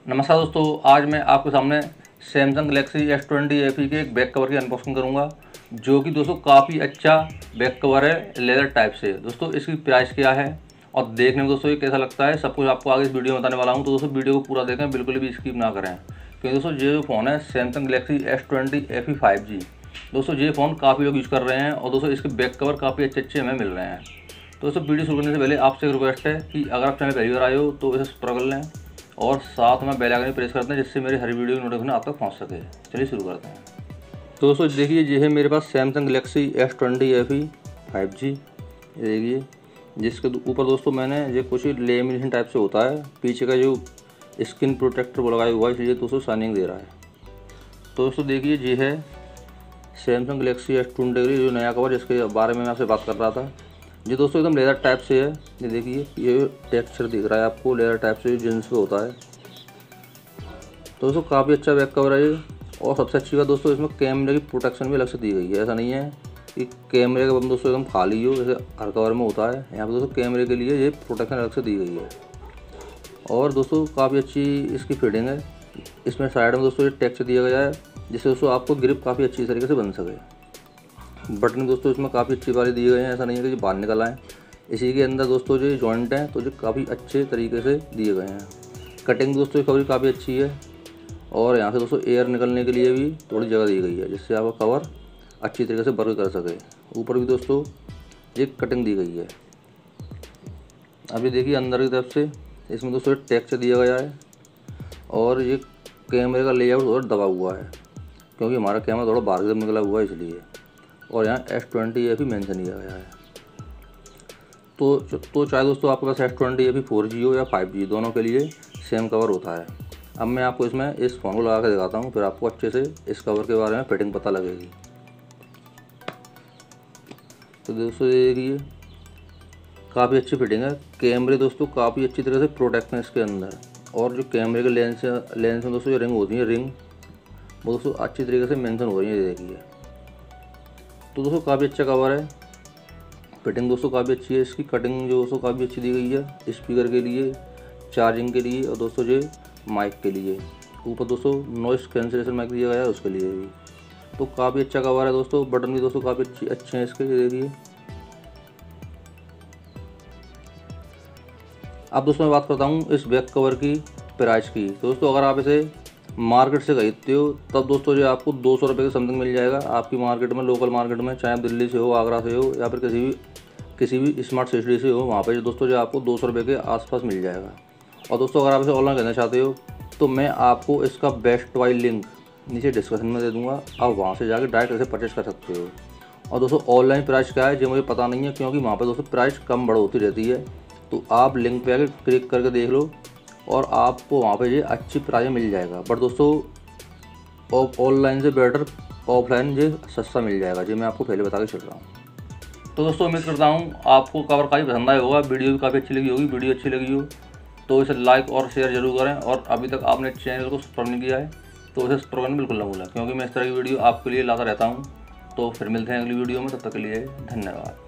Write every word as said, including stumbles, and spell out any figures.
नमस्कार दोस्तों, आज मैं आपके सामने Samsung Galaxy S twenty F E के एक बैक कवर की अनबॉक्सिंग करूंगा, जो कि दोस्तों काफ़ी अच्छा बैक कवर है लेदर टाइप से। दोस्तों इसकी प्राइस क्या है और देखने में दोस्तों ये कैसा लगता है, सब कुछ आपको आगे इस वीडियो में बताने वाला हूं। तो दोस्तों वीडियो को पूरा देखें, बिल्कुल भी स्किप ना करें, क्योंकि दोस्तों ये जो फ़ोन है Samsung Galaxy S twenty F E five G, दोस्तों ये फ़ोन काफ़ी लोग यूज़ कर रहे हैं और दोस्तों इसके बैक कवर काफ़ी अच्छे अच्छे हमें मिल रहे हैं। तो दोस्तों वीडियो शुरू करने से पहले आपसे एक रिक्वेस्ट है कि अगर आप चैनल पहली बार आए हो तो इसे सब्सक्राइब कर लें और साथ में बेल आइकन प्रेस करते हैं, जिससे मेरी हर वीडियो की नोटिफिकेशन आप तक पहुंच सके। चलिए शुरू करते हैं। तो दोस्तों देखिए, ये है मेरे पास Samsung Galaxy S twenty F E five G. देखिए जिसके ऊपर दोस्तों मैंने ये कुछ लेमिनेशन टाइप से होता है, पीछे का जो स्क्रीन प्रोटेक्टर वो लगाया हुआ है, इसलिए दोस्तों शाइनिंग दे रहा है। तो दोस्तों देखिए, ये है सैमसंग गैलेक्सी एस ट्वेंटी जो नया कवर, जिसके बारे में मैं आपसे बात कर रहा था। ये दोस्तों एकदम लेदर टाइप से है। ये देखिए, ये टेक्सचर दिख रहा है आपको लेदर टाइप से, जींस पे होता है। तो दोस्तों काफ़ी अच्छा बैक कवर है ये। और सबसे अच्छी बात दोस्तों, इसमें कैमरे की प्रोटेक्शन भी अलग से दी गई है। ऐसा नहीं है कि कैमरे का बम दोस्तों एकदम खाली हो जैसे हर कवर में होता है। यहाँ पर दोस्तों कैमरे के लिए ये प्रोटेक्शन अलग से दी गई है। और दोस्तों काफ़ी अच्छी इसकी फिटिंग है। इसमें साइड में दोस्तों ये टेक्सचर दिया गया है, जिससे दोस्तों आपको ग्रिप काफ़ी अच्छी तरीके से बन सके। बटन दोस्तों इसमें काफ़ी अच्छी वाले दिए गए हैं, ऐसा नहीं है कि जो बाहर निकल आए। इसी के अंदर दोस्तों जो जॉइंट हैं तो जो काफ़ी अच्छे तरीके से दिए गए हैं। कटिंग दोस्तों कवर काफ़ी अच्छी है। और यहाँ से दोस्तों एयर निकलने के लिए भी थोड़ी जगह दी गई है, जिससे आपका कवर अच्छी तरीके से वर्क कर सके। ऊपर भी दोस्तों ये कटिंग दी गई है। अभी देखिए अंदर की तरफ से इसमें दोस्तों टेक्सचर दिया गया है। और ये कैमरे का लेआउट थोड़ा दबा हुआ है, क्योंकि हमारा कैमरा थोड़ा बाहर की तरफ निकला हुआ है इसलिए। और यहाँ S twenty F E mention किया गया है। तो तो चाहे दोस्तों आपके पास S twenty F E four G हो या फाइव जी, दोनों के लिए सेम कवर होता है। अब मैं आपको इसमें इस फ़ोन को लगा के दिखाता हूँ, फिर आपको अच्छे से इस कवर के बारे में फिटिंग पता लगेगी। तो दोस्तों देखिए काफ़ी अच्छी फिटिंग है। कैमरे दोस्तों काफ़ी अच्छी तरह से प्रोटेक्ट हैं इसके अंदर। और जो कैमरे के लेंस लेंस में दोस्तों ये रिंग होती है, रिंग वो दोस्तों अच्छी तरीके से मेंशन हो रही है। देखिए तो दोस्तों काफ़ी अच्छा कवर है। फिटिंग दोस्तों काफ़ी अच्छी है। इसकी कटिंग जो दोस्तों काफ़ी अच्छी दी गई है, स्पीकर के लिए, चार्जिंग के लिए और दोस्तों जो माइक के लिए। ऊपर दोस्तों नॉइस कैंसिलेशन माइक दिया गया है, उसके लिए भी। तो काफ़ी अच्छा कवर है दोस्तों। बटन भी दोस्तों काफ़ी अच्छी अच्छे हैं इसके। ये देखिए। अब दोस्तों मैं बात करता हूँ इस बैक कवर की प्राइस की। तो दोस्तों अगर आप इसे मार्केट से खरीदते हो तब दोस्तों जो आपको दो सौ रुपये के समथिंग मिल जाएगा आपकी मार्केट में, लोकल मार्केट में, चाहे आप दिल्ली से हो, आगरा से हो या फिर किसी भी किसी भी स्मार्ट सिटी से हो, वहाँ पे दोस्तों जो आपको दो सौ रुपये के आसपास मिल जाएगा। और दोस्तों अगर आप इसे ऑनलाइन करना चाहते हो तो मैं आपको इसका बेस्ट बाय लिंक नीचे डिस्क्रिप्शन में दे दूँगा, आप वहाँ से जाकर डायरेक्ट इसे परचेस कर सकते हो। और दोस्तों ऑनलाइन प्राइस क्या है ये मुझे पता नहीं है, क्योंकि वहाँ पर दोस्तों प्राइस कम बढ़ होती रहती है। तो आप लिंक पे आकर क्लिक करके देख लो और आपको वहाँ पे ये अच्छी प्राइस मिल जाएगा। बट दोस्तों ऑनलाइन से बेटर ऑफलाइन ये सस्ता मिल जाएगा, जो मैं आपको पहले बता के चल रहा हूँ। तो दोस्तों उम्मीद करता हूँ आपको कवर काफ़ी पसंद आया होगा, वीडियो भी काफ़ी अच्छी लगी होगी। वीडियो अच्छी लगी हो तो इसे लाइक और शेयर जरूर करें। और अभी तक आपने चैनल को सब्सक्राइब नहीं किया है तो इसे सब्सक्राइब करना बिल्कुल ना भूलें, क्योंकि मैं इस तरह की वीडियो आपके लिए लाता रहता हूँ। तो फिर मिलते हैं अगली वीडियो में, तब तक के लिए धन्यवाद।